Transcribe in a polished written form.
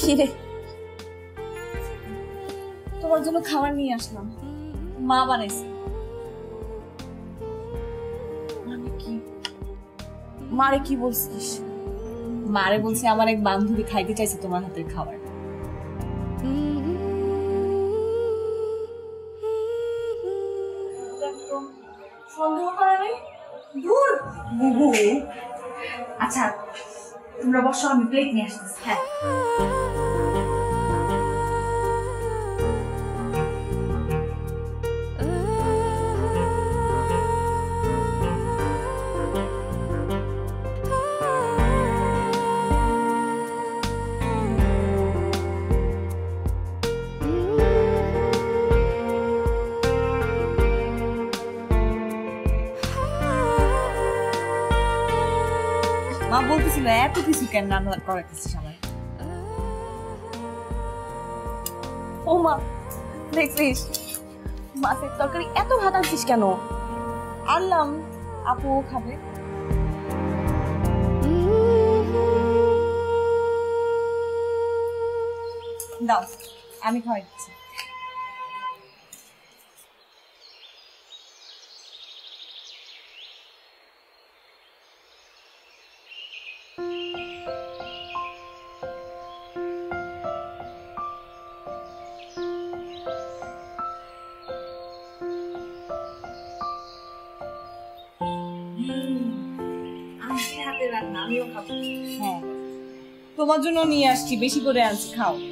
কিরে, তোমার জন্য খাবার নিয়ে আসলাম, মা বানাইছে। মারে কি বলছিস? মারে বলছে আমার এক বান্ধবী খাইতে চাইছে তোমার হাতের খাবার। সন্দেহ করা নেই, দূর বুবু। আচ্ছা তোমরা বসো, আমি প্লেট নিয়ে আসতেছি। হ্যাঁ মা বলতেছিল এত কিছু কেন রান্না করাইতেছিস আমার। ও মা দেখছিস মাছের তরকারি এত ভাত আনছিস কেন? আনলাম আপু খাবে। দাও আমি খাওয়াই দিচ্ছি। হ্যাঁ তোমার জন্য নিয়ে আসছি, বেশি করে আনছি, খাও।